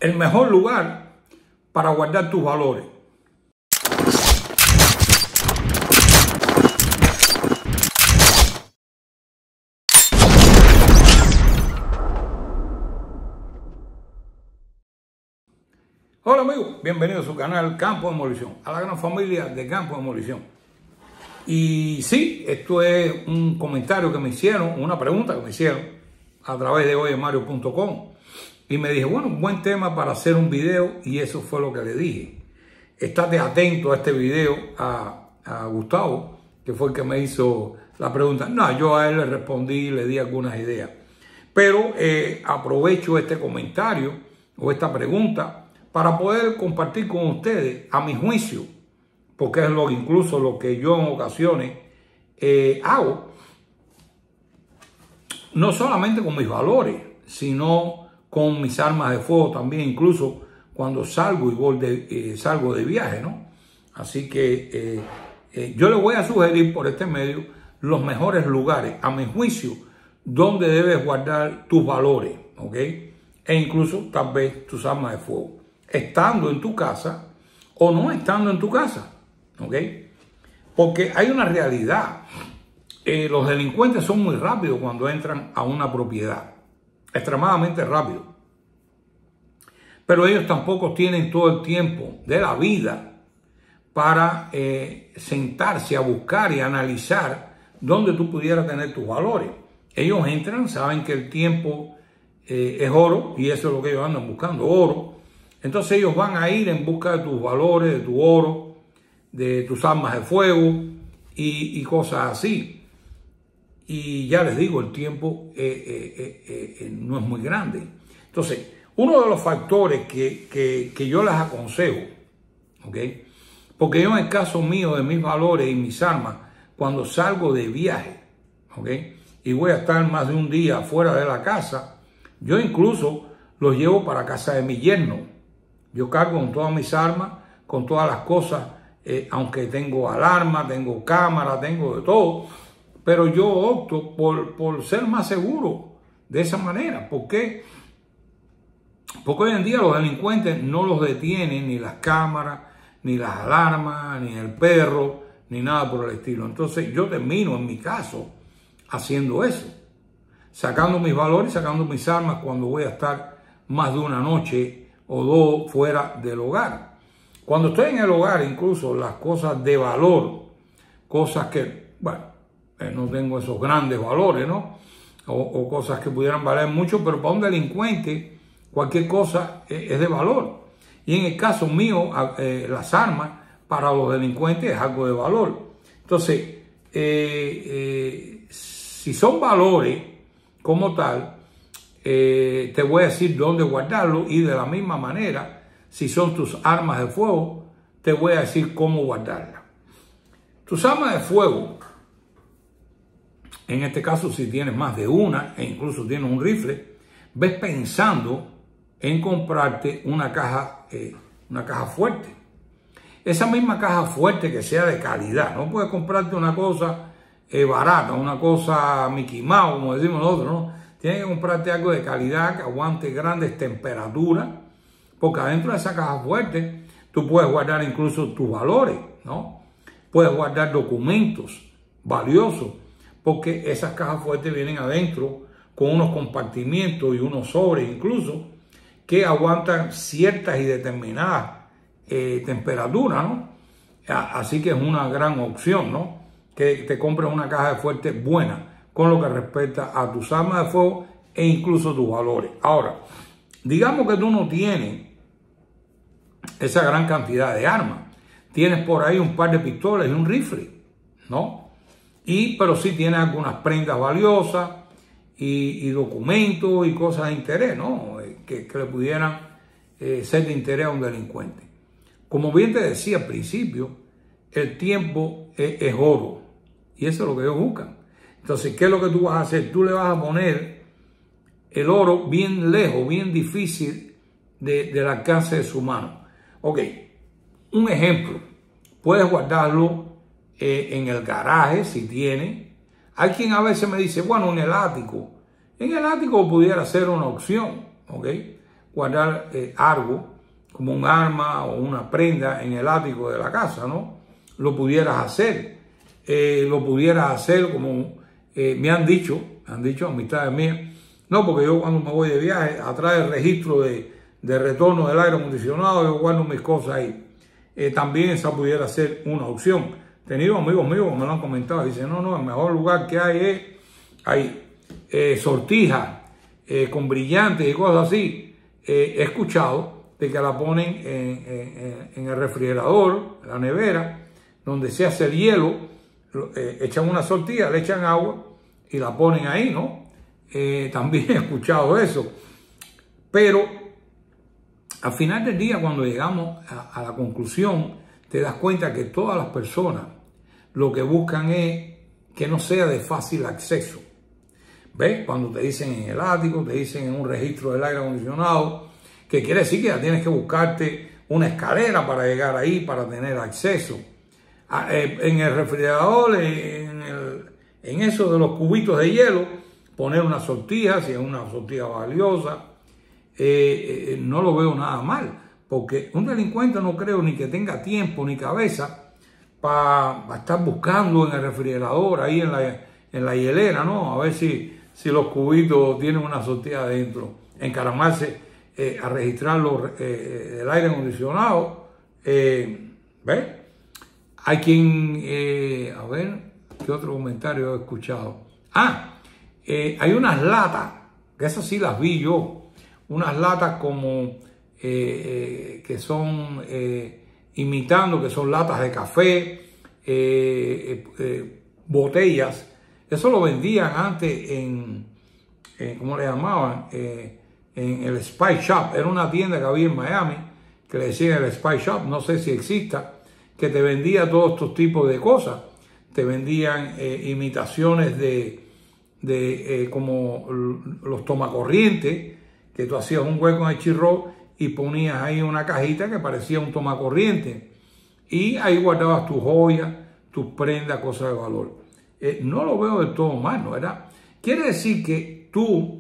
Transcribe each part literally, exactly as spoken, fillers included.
el mejor lugar para guardar tus valores. Hola amigos, bienvenidos a su canal Campo Demolición, a la gran familia de Campo Demolición. Y sí, esto es un comentario que me hicieron, una pregunta que me hicieron a través de oye mario punto com. Y me dije, bueno, un buen tema para hacer un video, y eso fue lo que le dije. Estate atento a este video a, a Gustavo, que fue el que me hizo la pregunta. No, yo a él le respondí y le di algunas ideas. Pero eh, aprovecho este comentario o esta pregunta para poder compartir con ustedes, a mi juicio, porque es lo incluso lo que yo en ocasiones eh, hago, no solamente con mis valores, sino con mis armas de fuego también, incluso cuando salgo y voy de, eh, salgo de viaje, ¿no? Así que eh, eh, yo le voy a sugerir por este medio los mejores lugares, a mi juicio, donde debes guardar tus valores, ¿ok? E incluso tal vez tus armas de fuego, estando en tu casa o no estando en tu casa, ¿ok? Porque hay una realidad. Eh, los delincuentes son muy rápidos cuando entran a una propiedad, extremadamente rápido. Pero ellos tampoco tienen todo el tiempo de la vida para eh, sentarse a buscar y analizar dónde tú pudieras tener tus valores. Ellos entran, saben que el tiempo eh, es oro, y eso es lo que ellos andan buscando, oro. Entonces ellos van a ir en busca de tus valores, de tu oro, de tus armas de fuego y, y cosas así. Y ya les digo, el tiempo eh, eh, eh, eh, no es muy grande. Entonces, uno de los factores que, que, que yo les aconsejo, ¿ok? Porque yo en el caso mío de mis valores y mis armas, cuando salgo de viaje, ¿ok? Y voy a estar más de un día fuera de la casa, yo incluso los llevo para casa de mi yerno. Yo cargo con todas mis armas, con todas las cosas, eh, aunque tengo alarma, tengo cámara, tengo de todo, pero yo opto por, por ser más seguro de esa manera. ¿Por qué? Porque hoy en día los delincuentes no los detienen ni las cámaras, ni las alarmas, ni el perro, ni nada por el estilo. Entonces yo termino, en mi caso, haciendo eso, sacando mis valores, sacando mis armas cuando voy a estar más de una noche o dos fuera del hogar. Cuando estoy en el hogar, incluso las cosas de valor, cosas que, bueno, eh, no tengo esos grandes valores, ¿no? O, o cosas que pudieran valer mucho, pero para un delincuente cualquier cosa eh, es de valor. Y en el caso mío, eh, las armas para los delincuentes es algo de valor. Entonces, eh, eh, si son valores como tal, Eh, te voy a decir dónde guardarlo, y de la misma manera, si son tus armas de fuego, te voy a decir cómo guardarlas. Tus armas de fuego, en este caso si tienes más de una e incluso tienes un rifle, ves pensando en comprarte una caja, eh, una caja fuerte. Esa misma caja fuerte que sea de calidad. No puedes comprarte una cosa eh, barata, una cosa Mickey Mouse, como decimos nosotros, ¿no? Tienes que comprarte algo de calidad que aguante grandes temperaturas, porque adentro de esa caja fuerte tú puedes guardar incluso tus valores, ¿no? Puedes guardar documentos valiosos, porque esas cajas fuertes vienen adentro con unos compartimientos y unos sobres incluso que aguantan ciertas y determinadas eh, temperaturas, ¿no? Así que es una gran opción, ¿no? Que te compres una caja fuerte buena, con lo que respecta a tus armas de fuego e incluso tus valores. Ahora, digamos que tú no tienes esa gran cantidad de armas. Tienes por ahí un par de pistolas y un rifle, ¿no? Y, pero sí tienes algunas prendas valiosas y, y documentos y cosas de interés, ¿no? Que, que le pudieran eh, ser de interés a un delincuente. Como bien te decía al principio, el tiempo es, es oro. Y eso es lo que ellos buscan. Entonces, ¿qué es lo que tú vas a hacer? Tú le vas a poner el oro bien lejos, bien difícil de, del alcance de su mano. Ok, un ejemplo. Puedes guardarlo eh, en el garaje si tiene. Hay quien a veces me dice, bueno, en el ático. En el ático pudiera ser una opción, ¿ok? guardar eh, algo, como un arma o una prenda en el ático de la casa, ¿no? Lo pudieras hacer. Eh, lo pudieras hacer como eh, me han dicho, me han dicho amistades mías. No, porque yo cuando me voy de viaje, atrás del registro de, de retorno del aire acondicionado, yo guardo mis cosas ahí. Eh, también esa pudiera ser una opción. He tenido amigos míos que me lo han comentado. Dicen, no, no, el mejor lugar que hay es hay eh, sortijas eh, con brillantes y cosas así. Eh, he escuchado de que la ponen en, en, en el refrigerador, en la nevera, donde se hace el hielo, eh, echan una sortija, le echan agua y la ponen ahí, ¿no? Eh, también he escuchado eso. Pero al final del día, cuando llegamos a, a la conclusión, te das cuenta que todas las personas lo que buscan es que no sea de fácil acceso. ¿Ves? Cuando te dicen en el ático, te dicen en un registro del aire acondicionado, que quiere decir que ya tienes que buscarte una escalera para llegar ahí, para tener acceso. En el refrigerador, en, el, en eso de los cubitos de hielo, poner una sortija, si es una sortija valiosa, eh, eh, no lo veo nada mal, porque un delincuente no creo ni que tenga tiempo ni cabeza para pa estar buscando en el refrigerador, ahí en la, en la hielera, ¿no? A ver si, si los cubitos tienen una sortija adentro, encaramarse Eh, a registrarlo eh, el aire acondicionado. Eh, ¿Ves? Hay quien, eh, a ver, ¿qué otro comentario he escuchado? Ah, eh, hay unas latas, que esas sí las vi yo, unas latas como eh, eh, que son eh, imitando, que son latas de café, eh, eh, eh, botellas. Eso lo vendían antes en, eh, ¿cómo le llamaban? Eh, en el Spice Shop. Era una tienda que había en Miami que le decían el Spice Shop, no sé si exista, que te vendía todos estos tipos de cosas. Te vendían eh, imitaciones de, de eh, como los tomacorrientes, que tú hacías un hueco en el chirro y ponías ahí una cajita que parecía un tomacorriente y ahí guardabas tus joyas, tus prendas, cosas de valor. Eh, no lo veo del todo mal, ¿no? ¿Verdad? Quiere decir que tú,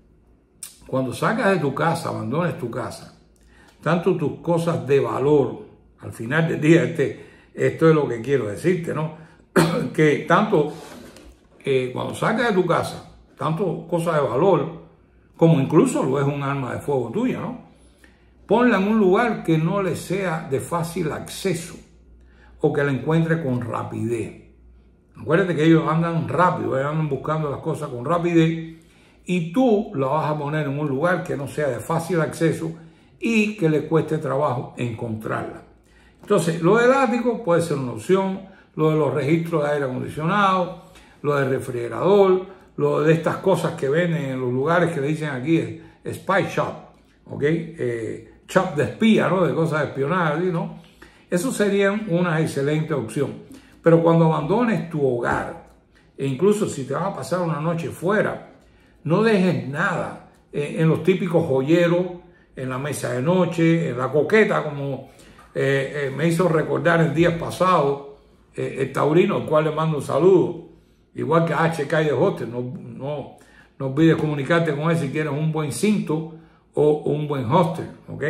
cuando sacas de tu casa, abandones tu casa, tanto tus cosas de valor, al final del día, este, esto es lo que quiero decirte, ¿no? Que tanto eh, cuando sacas de tu casa, tanto cosas de valor, como incluso lo es un arma de fuego tuya, ¿no? Ponla en un lugar que no le sea de fácil acceso o que la encuentre con rapidez. Acuérdate que ellos andan rápido, ellos andan buscando las cosas con rapidez. Y tú la vas a poner en un lugar que no sea de fácil acceso y que le cueste trabajo encontrarla. Entonces, lo del ático puede ser una opción, lo de los registros de aire acondicionado, lo del refrigerador, lo de estas cosas que venden en los lugares que le dicen aquí es spy shop, ¿ok? Eh, shop de espía, ¿no? De cosas de espionaje, ¿no? Eso serían una excelente opción. Pero cuando abandones tu hogar, e incluso si te vas a pasar una noche fuera, no dejes nada eh, en los típicos joyeros, en la mesa de noche, en la coqueta, como eh, eh, me hizo recordar el día pasado eh, el taurino, al cual le mando un saludo, igual que a H K de Hoster. No, no, no olvides comunicarte con él si quieres un buen cinto o un buen hoster, ¿ok?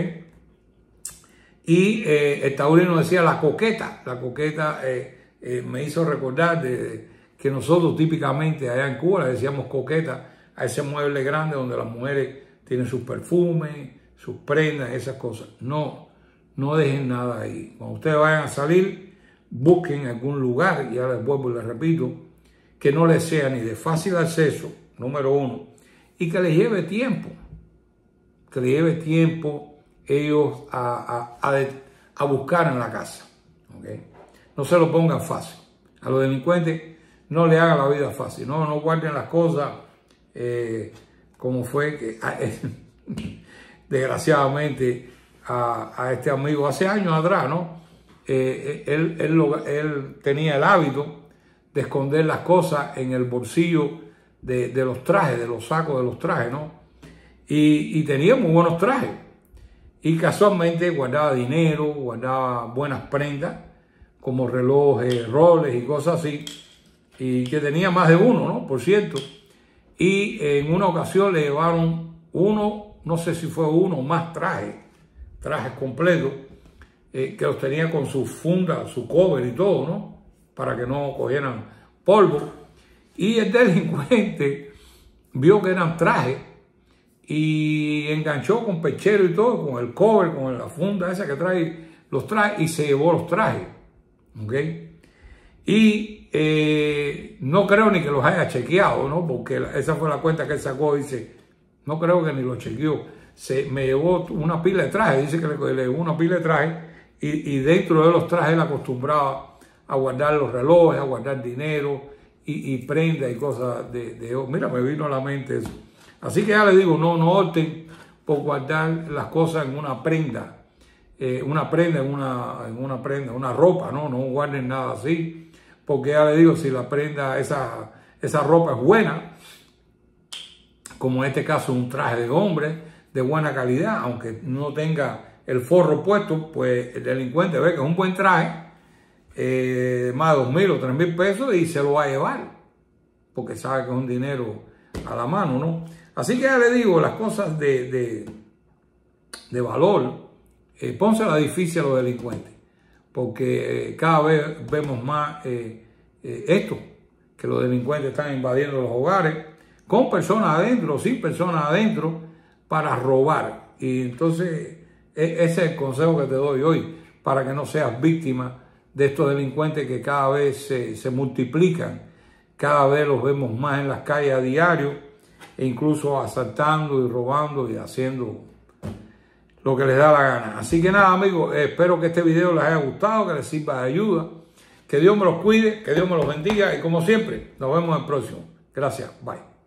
Y eh, el taurino decía la coqueta, la coqueta eh, eh, me hizo recordar de, que nosotros típicamente allá en Cuba le decíamos coqueta a ese mueble grande donde las mujeres tienen sus perfumes, sus prendas, esas cosas. No, no dejen nada ahí. Cuando ustedes vayan a salir, busquen algún lugar, y ahora les vuelvo y les repito, que no les sea ni de fácil acceso, número uno, y que les lleve tiempo, que les lleve tiempo ellos a, a, a, a buscar en la casa. ¿Okay? No se lo pongan fácil. A los delincuentes no le hagan la vida fácil, no, no guarden las cosas eh, como fue que desgraciadamente a, a este amigo hace años atrás, ¿no? Eh, él, él, lo, él tenía el hábito de esconder las cosas en el bolsillo de, de los trajes, de los sacos de los trajes, ¿no? Y, y tenía muy buenos trajes. Y casualmente guardaba dinero, guardaba buenas prendas, como relojes, roles y cosas así. Y que tenía más de uno, ¿no? Por cierto. Y en una ocasión le llevaron uno, no sé si fue uno o más trajes, trajes completos, eh, que los tenía con su funda, su cover y todo, ¿no? Para que no cogieran polvo. Y el delincuente vio que eran trajes y enganchó con perchero y todo, con el cover, con la funda esa que trae los trajes, y se llevó los trajes, ¿ok? Y eh, no creo ni que los haya chequeado, ¿no? Porque esa fue la cuenta que él sacó, dice, no creo que ni los chequeó. Se, me llevó una pila de trajes, dice que le, le llevó una pila de trajes, y, y dentro de los trajes él acostumbraba a guardar los relojes, a guardar dinero y, y prendas y cosas de, de... Mira, me vino a la mente eso. Así que ya les digo, no, no opten por guardar las cosas en una prenda, eh, una prenda en una, en una prenda, una ropa, ¿no? No guarden nada así, porque ya les digo, si la prenda, esa, esa ropa es buena, como en este caso un traje de hombre de buena calidad, aunque no tenga el forro puesto, pues el delincuente ve que es un buen traje, eh, más de dos mil o tres mil pesos, y se lo va a llevar, porque sabe que es un dinero a la mano, ¿no? Así que ya le digo, las cosas de, de, de valor, eh, pónsela difícil a los delincuentes, porque eh, cada vez vemos más eh, eh, esto, que los delincuentes están invadiendo los hogares, con personas adentro, sin personas adentro, para robar. Y entonces, ese es el consejo que te doy hoy, para que no seas víctima de estos delincuentes que cada vez se, se multiplican, cada vez los vemos más en las calles a diario, e incluso asaltando y robando y haciendo lo que les da la gana. Así que nada, amigos, espero que este video les haya gustado, que les sirva de ayuda, que Dios me los cuide, que Dios me los bendiga, y como siempre, nos vemos en el próximo. Gracias, bye.